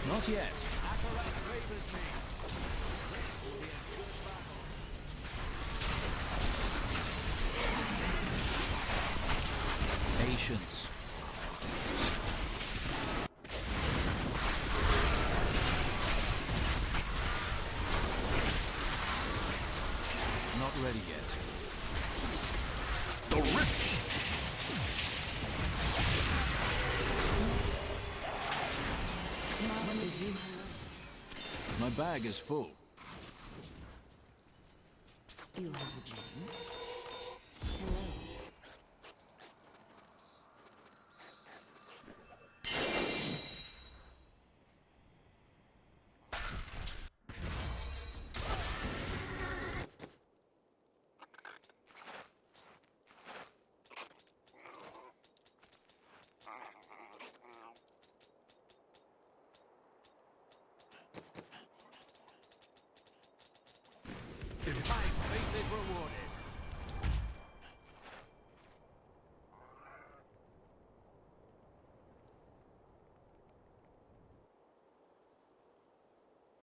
Not yet. Patience. Not ready yet. The rip! My bag is full. You have a gem? Hello. My faith is rewarded.